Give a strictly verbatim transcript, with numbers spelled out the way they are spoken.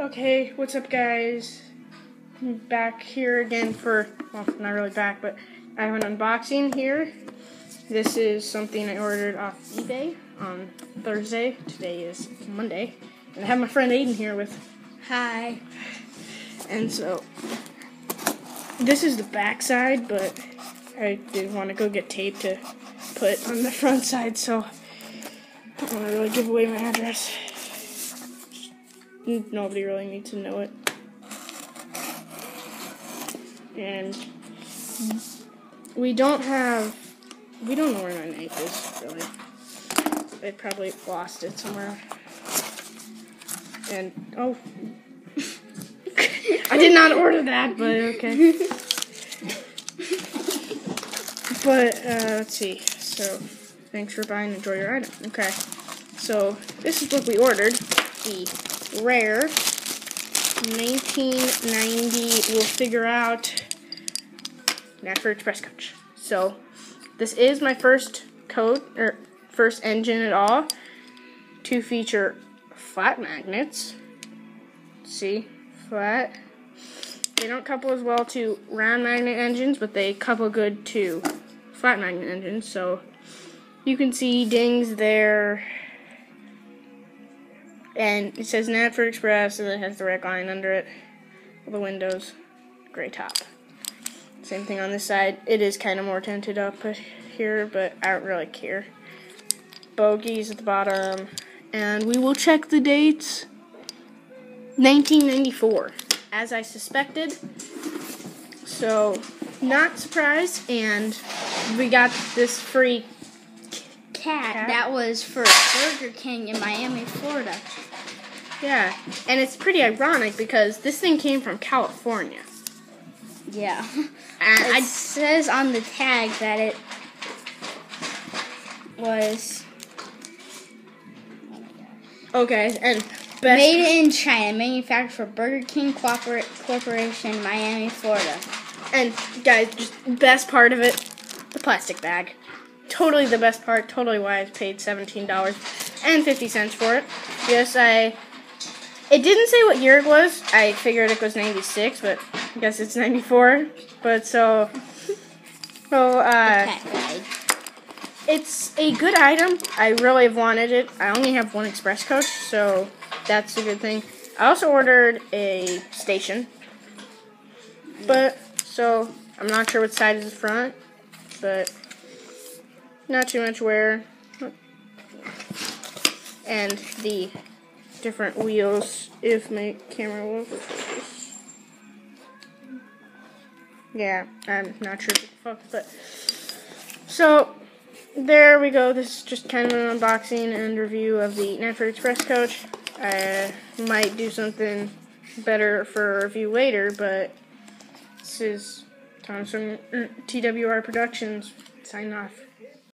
Okay, what's up, guys? I'm back here again for, well, not really back, but I have an unboxing here. This is something I ordered off eBay on Thursday. Today is Monday. And I have my friend Aiden here with. Hi. And so, this is the back side, but I didn't want to go get tape to put on the front side, so I don't want to really give away my address. Nobody really needs to know it. And we don't have, we don't know where my knife is, really. I probably lost it somewhere. And, oh. I did not order that, but okay. But, uh, let's see. So, thanks for buying. Enjoy your item. Okay. So, this is what we ordered. The rare nineteen ninety, we'll figure out, Knapford Express coach. So, this is my first coat, or first engine at all, to feature flat magnets. See? Flat. They don't couple as well to round magnet engines, but they couple good to flat magnet engines. So, you can see dings there. And it says Knapford Express, and it has the rec line under it. All the windows. Gray top. Same thing on this side. It is kind of more tinted up here, but I don't really care. Bogies at the bottom. And we will check the dates. nineteen ninety-four, as I suspected. So, not surprised. And we got this free Cat, Cat that was for Burger King in Miami, Florida. Yeah, and it's pretty ironic because this thing came from California. Yeah. And it says on the tag that it was okay, and best made in China, manufactured for Burger King Corpor- Corporation, Miami, Florida. And guys, just best part of it, the plastic bag. Totally the best part. Totally why I paid seventeen dollars and fifty cents for it. Yes, I. It didn't say what year it was. I figured it was ninety-six, but I guess it's ninety-four. But so, so uh, it's a good item. I really have wanted it. I only have one express coach, so that's a good thing. I also ordered a station, but so I'm not sure what side is the front, but not too much wear. And the different wheels, if my camera will focus. Yeah, I'm not sure if it will focus, but so there we go. This is just kind of an unboxing and review of the Knapford Express coach. I might do something better for a review later, but this is Thompson T W R Productions. Sign off.